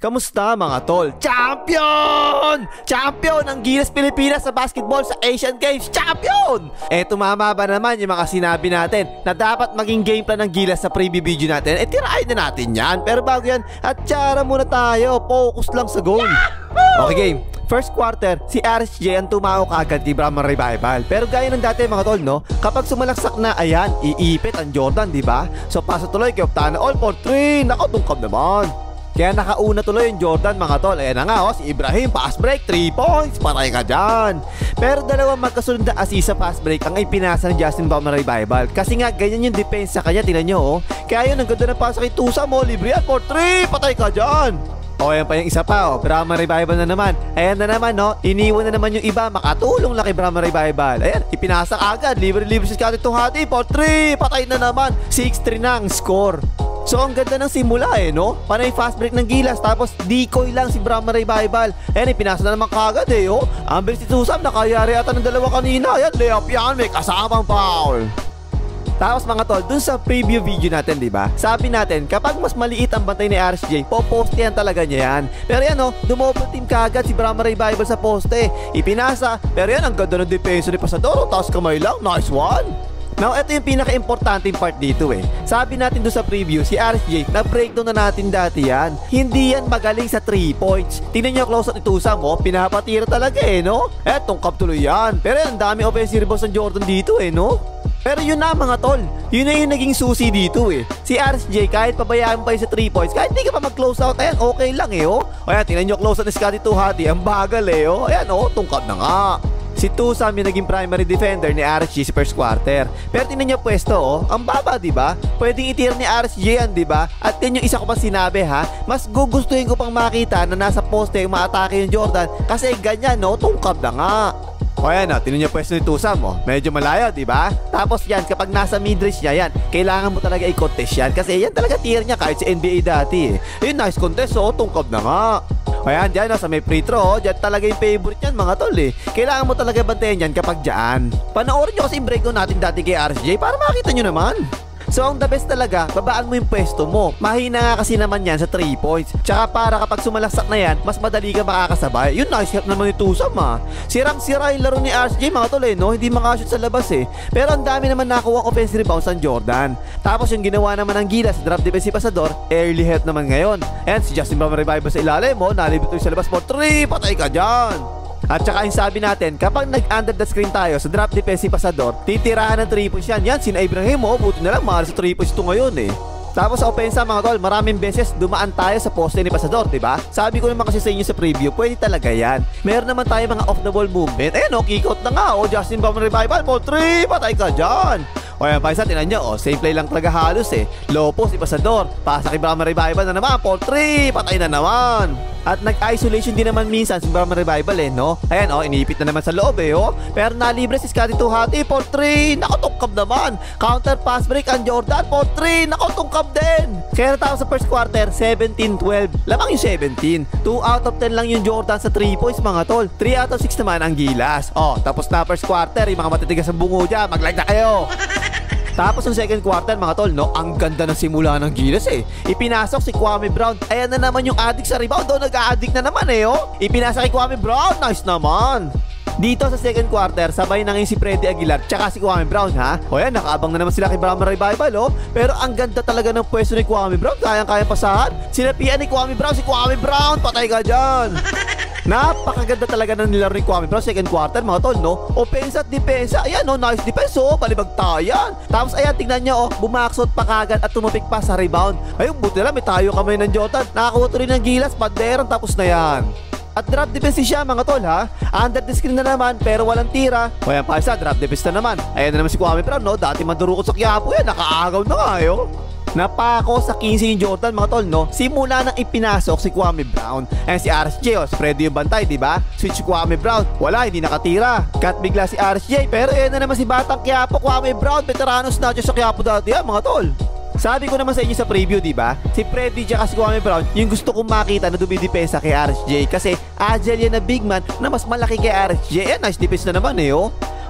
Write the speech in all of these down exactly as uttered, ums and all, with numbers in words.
Kamusta mga tol? Champion! Champion ang Gilas Pilipinas sa basketball sa Asian Games! Champion! Eh tumama ba naman yung mga sinabi natin na dapat maging game plan ng Gilas sa preview video natin? Eh tirahin na natin yan. Pero bago yan, at tsara muna tayo. Focus lang sa goal. Okay game. First quarter, si R S J ang tumao kagad di Brahman Revival. Pero gaya ng dati mga tol, no? Kapag sumalaksak na, ayan, iipit ang Jordan, di ba? So paso tuloy kay Optana all for three. Nakatungkab naman. Kaya nakauna tuloy yung Jordan mga tol. Ayan na nga oh, si Ibrahim pass break, three points, patay ka dyan. Pero dalawang magkasunod na assist sa pass break ang ipinasa ng Justin Bauman Revival. Kasi nga ganyan yung defense sa kanya, tingnan nyo oh. Kaya yun, ang ganda ng pasa kay Tusa mo, libre yan for three, patay ka dyan. O ayan pa yung isa pa oh, Brahman Revival na naman. Ayan na naman no, iniwan na naman yung iba, makatulong lang kay Brahman Revival. Ayan, ipinasa agad, libre-libre si Scotty Tuhati for three, patay na naman, six three na ang score. So ang ganda ng simula eh no. Panay fast break ng Gilas, tapos decoy lang si Brahman Revival. Ayan, ipinasa na naman kagad eh oh. Ang bilis si Tusam, nakayari ata ng dalawa kanina. Ayan, layup yan, may kasamang foul. Tapos mga tol, dun sa preview video natin, di ba? Sabi natin, kapag mas maliit ang bantay ni R S J, poposte yan talaga niya yan. Pero yan oh, dumouble team kagad si Brahman Revival sa poste. Ipinasa, pero yan, ang ganda ng depensa ni Pasador. Tapos kamay lang, nice one. Now, ito yung pinaka-importanting part dito eh. Sabi natin doon sa preview, si R S J, na-breakdown na natin dati yan. Hindi yan magaling sa three points. Tingnan nyo close at itusa mo, pinapatira talaga eh, no? Eh, tungkap tuloy yan. Pero yan, dami offensive rebounds ng Jordan dito eh, no? Pero yun na mga tol, yun na yung naging susi dito eh. Si R S J, kahit pabayaan pa yung sa three points, kahit hindi ka pa mag-close out, ayan, okay lang eh, oh. Ayan, tingnan nyo close at ni Scotty Tuhati, ang bagal eh, oh. Ayan, oh, tungkap na nga. Si Tusam yung naging primary defender ni R S J sa first quarter. Pero tingnan niyo pwesto oh, ang baba di ba? Pwedeng itira ni R S J yan di ba? At yun yung isa ko pa sinabi ha, mas gugustuhin ko pang makita na nasa poste yung maatake yung Jordan kasi ganyan no, tungkab na nga. O yan o, tingnan niyo pwesto ni Tusam oh, medyo malayo di ba? Tapos yan, kapag nasa mid-range niya yan, kailangan mo talaga i-contest yan kasi yan talaga tier niya kahit sa N B A dati eh. Yun, nice contest oh, tungkab na nga. Ayan, dyan, no, sa may free throw, dyan talaga yung favorite yan mga tol eh. Kailangan mo talaga bantayan yan kapag dyan. Panoorin nyo kasi yung breakdown natin dati kay R S J para makita nyo naman. So ang the best talaga, babaan mo yung pwesto mo. Mahina nga kasi naman yan sa three points. Tsaka para kapag sumalaksak na yan, mas madali ka makakasabay. Yun, nice help naman ni Tusam ha. Sirang-sira yung laro ni R S J mga tol eh, no? Hindi makashoot sa labas eh. Pero ang dami naman nakuha offensive rebounds ng Jordan. Tapos yung ginawa naman ng Gilas, drop defensive Pasador, early help naman ngayon. And si Justin Bauman Revival sa ilalim mo, nalibot sa labas for three, patay ka dyan. At saka yung sabi natin, kapag nag-under the screen tayo sa drop defensive Pasador, titirahan ng three points yan. Yan, sina Ibrahim mo, buti na lang, mahal sa three points ito ngayon eh. Tapos sa opensa mga tol, maraming beses dumaan tayo sa poste ni Pasador, diba? Sabi ko naman kasi sa inyo sa preview, pwede talaga yan. Meron naman tayo mga off the ball movement. Ayan o, kick out na nga o, Justin Bauman Revival for three, patay ka dyan. O yan pa isa, tinan nyo, o, same play lang talaga halos eh. Low post, Pasador, pasa kay Brahman Revival na naman, for three, patay na naman. At nag-isolation din naman minsan si Brahman Revival eh, no? Ayan o, inipit na naman sa loob eh, oh. Pero nalibre si Scotty Tuhati for three, nakatungkab naman. Counter pass break ang Jordan for three, nakatungkab din. Kaya natapos sa first quarter, seventeen twelve. Lamang yung seventeen. two out of ten lang yung Jordan sa three points mga tol. three out of six naman ang Gilas. Oh, tapos na first quarter, yung mga matitigas ang bungo dyan, mag-like na kayo. Tapos yung second quarter mga tol, no, ang ganda ng simula ng Gilas eh. Ipinasok si Kwame Brown. Ayan na naman yung addict sa rebound. Oh, nag-a-addict na naman eh oh. Ipinasa kay Kwame Brown, nice naman. Dito sa second quarter, sabay na ngayon si Freddy Aguilar tsaka si Kwame Brown ha. O yan, nakaabang na naman sila kay Brahman Revival oh. Pero ang ganda talaga ng pwesto ni Kwame Brown. Kayang-kayang pasahan. Sinapian ni Kwame Brown, si Kwame Brown, patay ka dyan. Napakaganda talaga ng nilaro ni Kwame Brown second quarter mga tol, no? Offense at depensa. Ayan, no? Nice defense, oh. Balibag tayan. Tapos, ayan, tignan nyo, oh. Bumaksot pa kagad at tumapik pa sa rebound. Ayun, buti lang, may tayo kamay ng Jordan. Nakakuha tuloy ng Gilas, panderan, tapos na yan. At drop defense siya mga tol ha. Under the screen na naman, pero walang tira. O yan pa isa, drop defense na naman. Ayan na naman si Kwame Brown, no? Dati mandurukot sa Quiapo yan. Nakaagaw na nga, yo. Napako sa fifteen yung Jordan mga tol, no? Simula nang ipinasok si Kwame Brown. Ayan si R S J, oh, spread yung bantay, diba? Switch si Kwame Brown, wala, hindi nakatira. Cut bigla si R S J, pero ayan na naman si Batang Quiapo, Kwame Brown. Veteranos na dyan sa Quiapo dati yan mga tol. Sabi ko naman sa inyo sa preview, diba? Si Freddy tsaka si Kwame Brown, yung gusto kong makita na dumidepensa kay R S J. Kasi agile yan na big man na mas malaki kay R S J. Ayan, nice defense na naman eh, oh.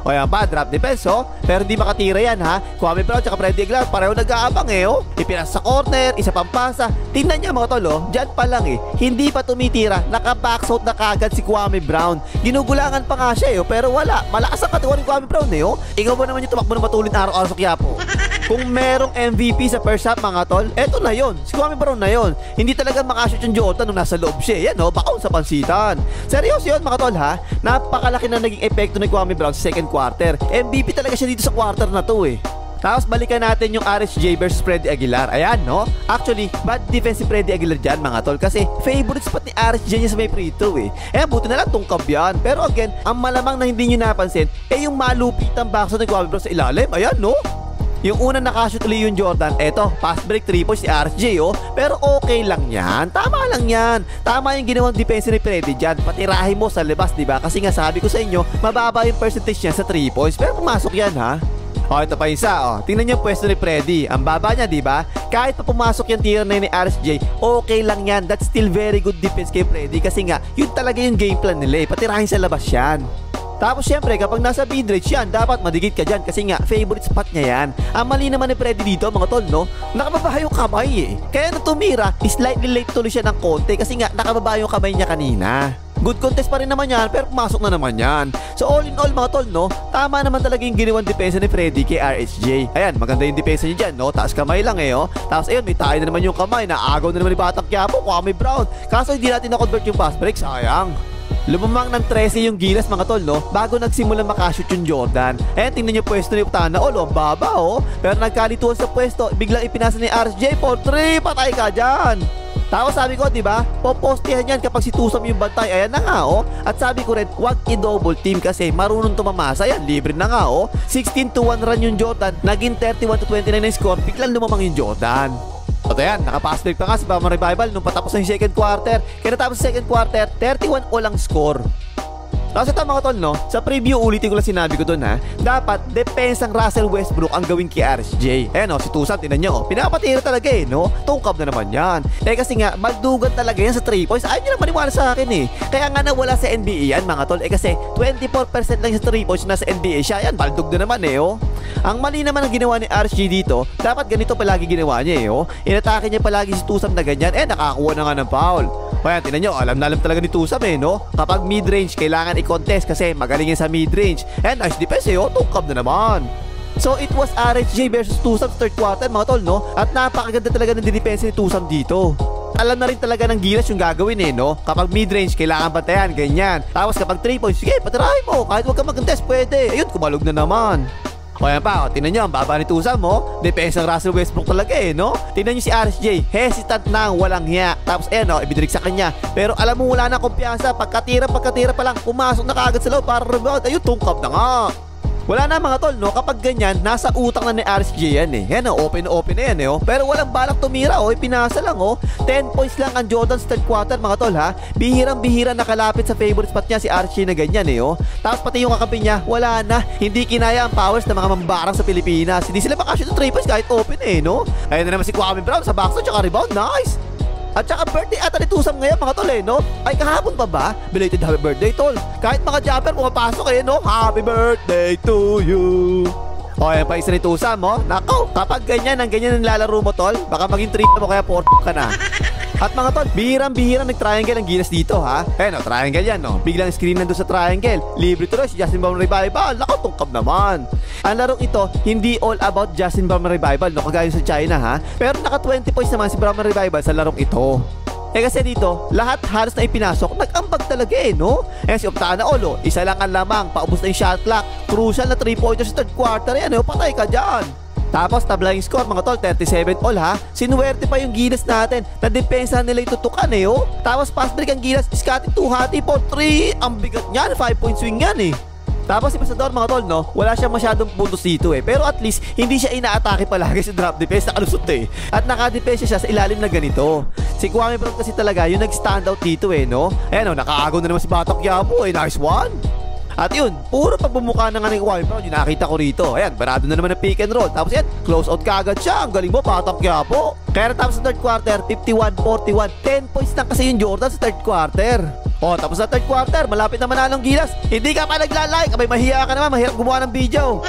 O yan pa, drop defense oh. Pero hindi makatira yan ha. Kwame Brown tsaka Freddy Aguilar pareho nag-aabang eh oh. Ipinas sa corner, isa pang pasa. Tingnan niya mga tol oh, dyan pa lang eh. Hindi pa tumitira, naka-backsout na kagad si Kwame Brown. Ginugulangan pa nga siya eh oh, pero wala. Malakas ang katawan ni Kwame Brown eh oh. Ikaw ba naman yung tumakbo na matulid araw-araw sa Quiapo? Kung merong M V P sa first half mga tol, eto na yon, si Kwame Brown na yon. Hindi talaga makashoot yung Jordan nung nasa loob siya. Yan oh, bakaon sa pansitan. Seryoso yun mga tol ha. Napakalaki na naging epekto ni Kwame Brown sa second quarter. M V P talaga siya dito sa quarter na to eh. Tapos balikan natin yung R S J versus Freddy Aguilar. Ayan no. Actually, bad defense si Freddy Aguilar dyan mga tol. Kasi favorite spot ni R S J niya sa may free throw eh. Eh buti na lang tungkab yan. Pero again, ang malamang na hindi nyo napansin eh yung malupitang backshot ni Kwame Brown sa ilalim. Ayan no. Yung unang nakashoot ulit yung Jordan, eto, fast break three points si R S J oh. Pero okay lang yan, tama lang yan. Tama yung ginawang defense ni Freddy dyan. Patirahin mo sa labas, diba? Kasi nga sabi ko sa inyo, mababa yung percentage niya sa three points. Pero pumasok yan ha. O ito pa isa oh. Tingnan niyo yung pwesto ni Freddy. Ang baba niya, diba? Kahit pa pumasok yung tira na ni R S J, okay lang yan. That's still very good defense kay Freddy. Kasi nga, yun talaga yung game plan nila eh. Patirahin sa labas yan. Tapos syempre kapag nasa mid-range yan, dapat madigit ka dyan kasi nga favorite spot niya yan. Ang mali naman ni Freddy dito mga tol no, nakababa yung kamay eh. Kaya na tumira, slightly late tuloy siya ng konti kasi nga nakababa yung kamay niya kanina. Good contest pa rin naman yan pero pumasok na naman yan. So all in all mga tol no, tama naman talaga yung ginawang depensa ni Freddy kay R S J. Ayan, maganda yung depensa niya dyan no, taas kamay lang eh oh. Tapos ayun, may tayo na naman yung kamay, naagaw na naman ni Batang Quiapo, Kwame Brown. Kaso hindi natin na-convert yung fast break, sayang. Lumamang ng thirteen yung Gilas mga tol no, bago nagsimula makashoot yung Jordan. Eh tingnan nyo pwesto ni Tana oh, oh, baba oh. Pero nagkalituan sa pwesto, biglang ipinasa ni R S J for three, patay ka dyan. Tapos sabi ko diba, popostihan yan kapag si Tusam yung bantay. Ayan na nga oh. At sabi ko rin, wag i-double team kasi marunong tumamasa. Yan, libre na nga oh. sixteen to one run yung Jordan, naging thirty-one to twenty-nine yung score, biglang lumamang yung Jordan. At ayan, nakapass break pa nga si Bama Revival nung patapos na yung second quarter. Kaya natapos sa second quarter, thirty-one all ang score. Tapos ito mga tol no, sa preview ulitin ko lang sinabi ko doon ha, dapat depensang Russell Westbrook ang gawin kay R S J. Eh no, si Tusam, tinan nyo oh, pinapatira talaga eh no, tungkab na naman yan. Eh kasi nga, magdugan talaga yan sa three points. Ayaw nyo lang maniwala sa akin eh. Kaya nga nawala sa N B A yan mga tol. Eh kasi twenty-four percent lang sa three points na sa N B A siya. Yan, baldog na naman eh oh. Ang mali naman ang ginawa ni R S J dito, dapat ganito palagi ginawa niya eh oh. Inatake niya palagi si Tusam na ganyan, eh nakakuha na nga ng foul. Kaya tinan nyo, alam na alam talaga ni Tusam eh no. Kapag mid-range, kailangan i-contest kasi magaling yan sa mid-range. And nice defense eh oh, tungkab na naman. So it was R S J versus Tusam third quarter mga tol no. At napakaganda talaga ng dinepensa ni Tusam dito. Alam na rin talaga ng Gilas yung gagawin eh no. Kapag mid-range, kailangan bantayan, ganyan. Tapos kapag three points, sige, patirahin mo. Kahit huwag ka mag-contest, pwede. Ayun, kumalog na naman. O yan pa, o, tinan nyo, ang baba ni Tusam mo. Depensang Russell Westbrook talaga eh, no? Tinan nyo si R S J, hesitant na, walang hiya. Tapos ayan o, ibidirig sa kanya. Pero alam mo, wala na kumpiyansa. Pagkatira, pagkatira pa lang, pumasok na kaagad sa loob para rebound. Ayun, tungkab na nga. Wala na mga tol, no? Kapag ganyan, nasa utang na ni R S J yan eh. Yan o, open open na yan eh oh. Pero walang balak tumira oh, pinasa lang oh. ten points lang ang Jordan's third quarter mga tol ha. Bihirang bihira nakalapit sa favorite spot niya si R S J na ganyan eh oh. Tapos pati yung kakampi niya, wala na. Hindi kinaya ang powers ng mga mambarang sa Pilipinas. Hindi sila makashoot ng three points kahit open eh no. Ayun na naman si Kwame Brown sa backshot tsaka rebound, nice. At saka birthday ata ni Tusam ngayon mga tol eh no. Ay kahapon pa ba? Belated happy birthday tol. Kahit mga jumper pumapasok eh no. Happy birthday to you. O yan pa isa ni Tusam oh. Nako, kapag ganyan ang ganyan ang lalaro mo tol, baka maging three mo kaya four ka na. At mga tol, bihirang-bihirang nag-triangle ang Gilas dito ha. Eh no, triangle yan no. Biglang screen nandun sa triangle. Libre tuloy si Justin Bam Revival. Lako, tungkab naman. Ang larong ito, hindi all about Justin Bam Revival no, kagaya sa China ha. Pero naka twenty points naman si Bam Revival sa larong ito. Eh kasi dito, lahat halos na ipinasok, nag-ambag talaga eh no. Eh si Optana Olo, isa lang ang lamang, paubos na yung shot clock. Crucial na three pointers sa third quarter yan eh, patay ka dyan. Tapos tabla yung score mga tol, thirty-seven all ha. Sinuwerte pa yung Gilas natin na depensa nila itutukan eh oh. Tapos pass break ang Gilas, Scotty two hati for three. Ang bigat niyan, five point swing yan eh. Tapos si Pasador mga tol no, wala siya masyadong puntos dito eh. Pero at least hindi siya inaatake palagi sa drop defense, nakalusot eh. At nakadepensa siya sa ilalim na ganito. Si Kwame Brown kasi talaga yung nag-stand out dito eh no. Ayan o, nakaagaw na naman si Batang Quiapo eh, nice one. At yun, puro pagbumuka na nga ng Kwame Brown yung nakita ko rito. Ayan, barado na naman ng pick and roll. Tapos yan, close out kagad siya. Ang galing mo, Batang Quiapo. Kaya natapos sa third quarter, fifty-one forty-one. ten points lang kasi yung Jordan sa third quarter. Oh, tapos na third quarter, malapit na manalong Gilas. Hindi ka pa nagla-like, abay mahiya ka naman, mahirap gumawa ng video.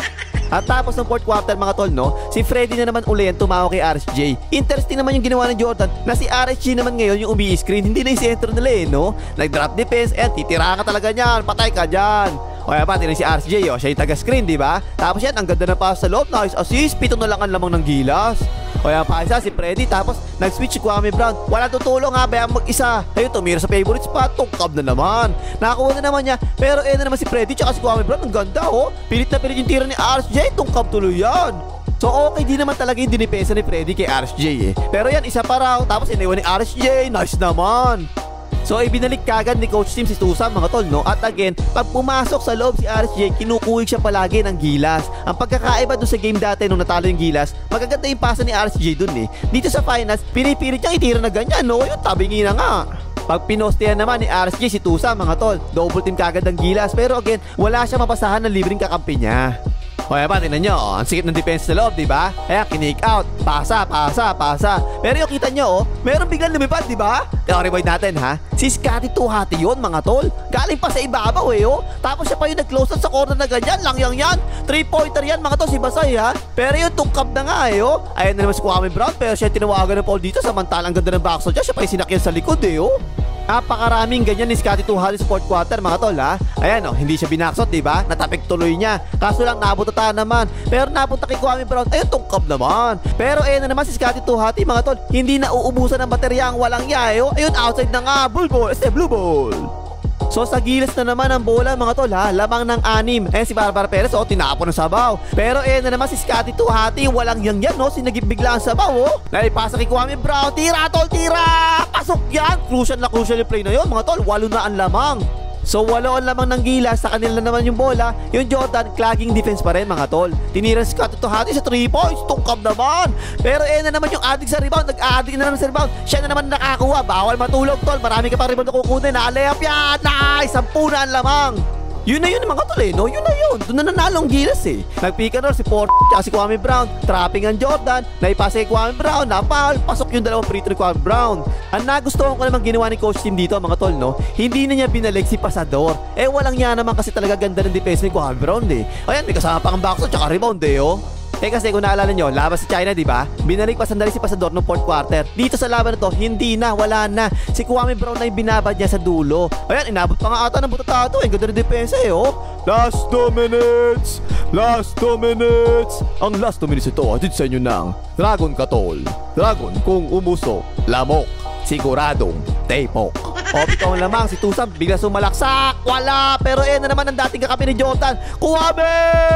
At tapos ng fourth quarter mga tol, no, si Freddy na naman uli ang tumawa kay R S J. Interesting naman yung ginawa ng Jordan na si R S J naman ngayon yung umi-screen, hindi na yung center nila eh, no. Nag-drop defense, eh, titira ka talaga niyan, patay ka dyan. O kaya pa, tinan si R S J, oh, siya yung taga-screen, di ba? Tapos yan, ang ganda na pass sa loob, nice assist, pito na lang ang lamang ng Gilas. O kaya pa isa, si Freddy, tapos nag-switch si Kwame Brown. Wala tutulong ha, bayang mag-isa. Ayun, tumira sa favorite spot, tungkab na naman. Nakakuha na naman niya, pero eh na naman si Freddy tsaka si Kwame Brown, ang ganda oh. Pilit na pilit yung tira ni R S J, tungkab tuloy yan. So okay, di naman talaga yung dinipesa ni Freddy kay R S J eh. Pero yan, isa pa raw, tapos iniwan ni R S J, nice naman. So ibinalik kagad ni Coach Tim si Tusam mga tol, no? At again, pag pumasok sa loob si R S J, kinukuhig siya palagi ng Gilas. Ang pagkakaiba doon sa game dati nung natalo yung Gilas, magaganda yung pasa ni R S J doon eh. Dito sa finals, pinipilit niyang itira na ganyan, no? Yung tabingi na nga. Pag pinostehan naman ni R S J si Tusam mga tol, double team kagad ng Gilas. Pero again, wala siya mapasahan ng libreng kakampi niya. O kaya pa, tingnan nyo, oh, ang sikip ng defense sa loob, diba? Kaya kinik out, pasa, pasa, pasa. Pero yung kita nyo, oh, meron biglang lumipad, diba? Kaya rewind natin, ha? Si Scotty Tuhati yun, mga tol. Galing pa sa ibabaw, eh, oh. Tapos siya pa yung nag-close out sa corner na ganyan, lang yang yan. Three-pointer yan, mga tol, si Basay, ha? Pero yung tungkab na nga, eh, oh. Ayan na naman si Kwame Brown, pero siya tinawagan ng foul dito, samantalang ganda ng backshot niya, siya pa yung sinakyan sa likod, eh, oh. Napakaraming ganyan ni Scotty Tuhati sa fourth quarter mga tol ha. Ayan o, oh, hindi siya binaksot diba? Natapik tuloy niya. Kaso lang nabuta naman. Pero napunta kay Kwame Brown, ayun tungkab naman. Pero ayun na naman si Scotty Tuhati mga tol, hindi na uubusan ng baterya ang walang yayo. Ayun outside na nga, blue ball, este blue ball. So sa Gilas na naman ang bola mga tol ha, lamang ng anim. Eh si Barbara Perez oh, tinapon ng sabaw. Pero eh na naman si Scotty Tuhati, walang yang yan no, sinagip bigla ang sabaw oh. Naipasa kay Kwame Brown, tira tol, tira! Pasok yan! Crucial na crucial yung play na yun mga tol, walo na ang lamang. So walo ang lamang ng Gilas, sa kanila naman yung bola. Yung Jordan, clogging defense pa rin mga tol. Tinira si Scotty Tuhati sa three points, tungkab naman. Pero eh na naman yung addict sa rebound, nag-addict na naman sa rebound. Siya na naman nakakuha, bawal matulog tol. Marami ka pa rebound na kukunin, na-layup yan. Nice, sampu na ang lamang. Yun na yun mga tol eh, no? Yun na yun. Doon na nanalong Gilas eh. Nag-pick and roll si Port at si Kwame Brown. Trapping ang Jordan. Naipasa kay Kwame Brown. Napal. Pasok yung dalawang free throw ni Kwame Brown. Ang nagustuhan ko naman ginawa ni Coach Tim dito mga tol, no? Hindi na niya binalik si Pasador. Eh walang niya naman kasi talaga ganda ng defense ni Kwame Brown eh. Ayan, may kasama pa ang backshot tsaka rebound eh, oh. Eh kasi kung naalala nyo, laban sa China, di ba? Binalik pa sandali si Pasador noong fourth quarter. Dito sa laban na to, hindi na, wala na. Si Kwame Brown na yung binabad niya sa dulo. Ayan, inabot pa nga ata ng butatato. Ang ganda ng depensa eh, oh. Last two minutes! Last two minutes! Ang last two minutes ito, atid sa inyo ng Dragon Katol. Dragon kung umuso, lamok, siguradong tepok. O, pitong lamang si Tusam, bigla sumalaksak. Wala, pero eh na naman ang dating kakapi ni Jordan. Kwame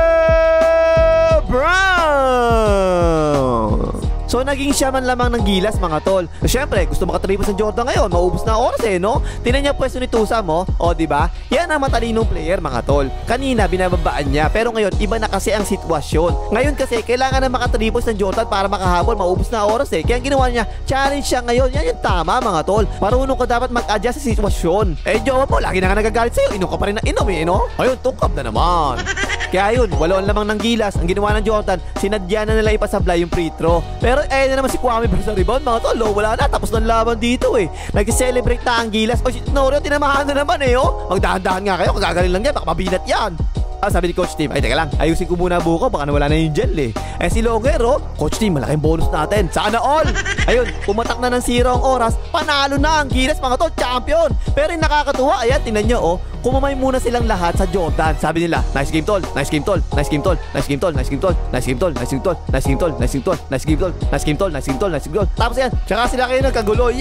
Brown! So naging siya man lamang ng Gilas mga tol. Siyempre gusto makatripos ng Jordan ngayon, maubos na oras eh no. Tinan niya pwesto ni Tusam mo. O diba? Yan ang matalinong player mga tol. Kanina binababaan niya, pero ngayon iba na kasi ang sitwasyon. Ngayon kasi kailangan na makatripos ng Jordan para makahabol, maubos na oras eh. Kaya ang ginawa niya, challenge siya ngayon. Yan yung tama mga tol. Marunong ka dapat mag-adjust sa sitwasyon. Eh jowa mo, lagi na nga nagagalit sa'yo. Inom ka pa rin na inom eh no. Ayun, tungkap na naman. Kaya yun, walo ang lamang ng Gilas. Ang ginawa ng Jordan, sinadya na nila ipasablay yung free throw. Pero eh na naman si Kwame Brown sa rebound mga tol, oh, wala na, tapos ng laban dito eh. Nag-celebrate na ang Gilas. O si Norio, tinamahan na naman eh oh. Magdahan-dahan nga kayo, kagagaling lang yan, baka mabinat yan. Ah, sabi ni Coach Tim, ay teka lang, ayusin ko muna buko, baka nawala na yung gel eh. Eh si Longer oh, Coach Tim, malaking bonus natin, sana all. Ayun, pumatak na ng zero ang oras, panalo na ang Gilas mga tol, champion. Pero yung nakakatuwa, ayan, tingnan nyo oh, kumamay muna silang lahat sa Jordan. Sabi nila, nice game tol, nice game tol, nice game tol, nice game tol, nice game tol, nice game tol, nice game tol, nice game tol, nice game tol, nice game tol, nice game tol, nice game tol, nice game tol. Tapos yan, tsaka sila kayo nagkagulo.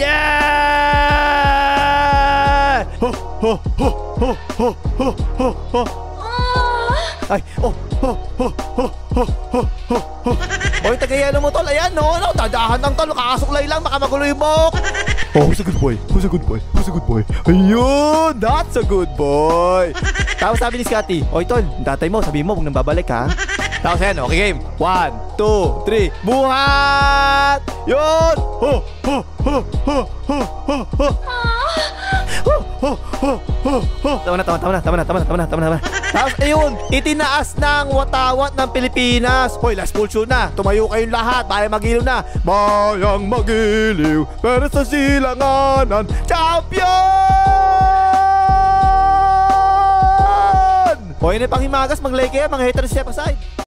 Yeah! Ho ho ho ho ho ho ho ho. Ay, oh, oh, oh, oh, oh, oh, oh, oh. Oy, tagayano mo tol, ayan no, no, dadahan ng tol, kakasuklay lang, baka magulo yung bok. Oh, who's a good boy, who's a good boy, who's a good boy. Ayun, that's a good boy. Tapos sabi ni Scotty, oy tol, tatay mo, sabi mo, huwag nang babalik ha. Tapos yan, okay game, one, two, three, buhat! Yun! Ho, ho, ho, ho, ho, ho, ho. Ho, ho, ho, ho, huh, huh. Tama na, tama, tama na, tama na, tama na, tama na, tama na. Tapos ayun, itinaas ng watawat ng Pilipinas. Hoy, last full show na. Tumayo kayong lahat, bayang magiliw na. Bayang magiliw, pero sa silanganan, champion! Hoy, na panghimagas, mag-like kayo, mga haters step aside.